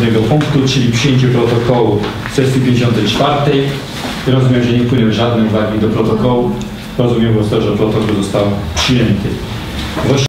następnego punktu, czyli przyjęcie protokołu sesji 54. Rozumiem, że nie wpłynęły żadne uwagi do protokołu. Rozumiem, że protokół został przyjęty.